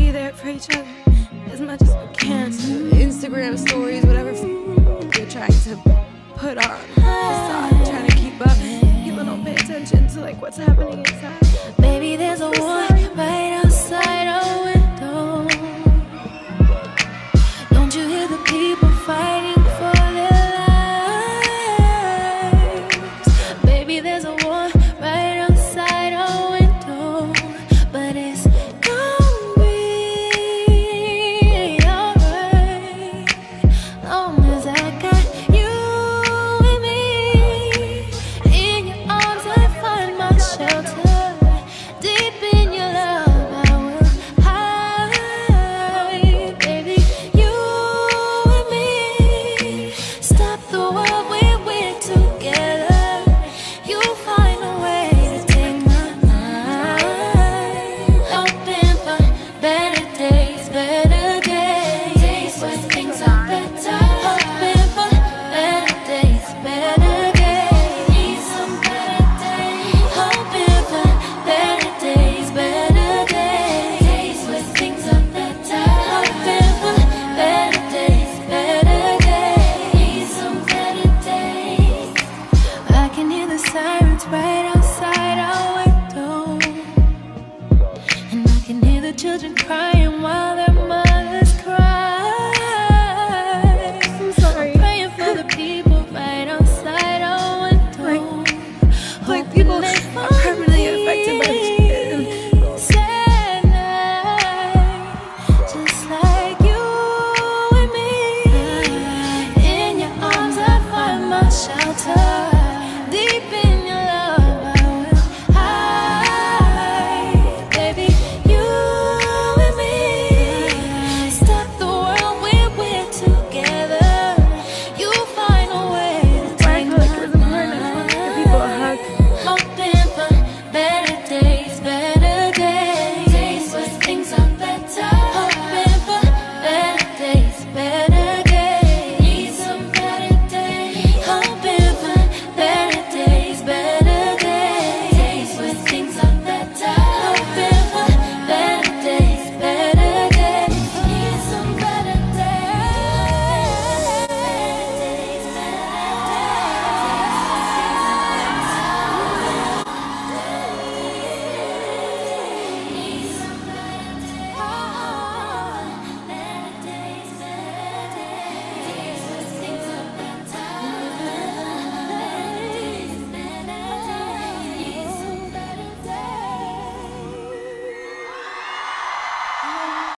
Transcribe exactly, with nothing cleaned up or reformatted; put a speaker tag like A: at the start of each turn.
A: be there for each other as much as we can. So Instagram stories, whatever you're trying to put on facade, trying to keep up. People don't pay attention to like what's happening inside.
B: Baby, there's a war right outside our window. Don't you hear the people fighting for their lives? Baby, there's a war right outside our window, but it's gonna be alright, long as I got you and me. In your arms I find my shelter, deep in your love I will hide. Baby, you and me, stop the world when we're together. You find a way to take my mind, hoping for better days, better days, days when things are better. Hoping for better days, better days, need some better days. Hoping for better days, better days, days when things are better. Hoping for better days, better days, need some better days. I can hear the sirens right outside our window, and I can hear the children crying while they're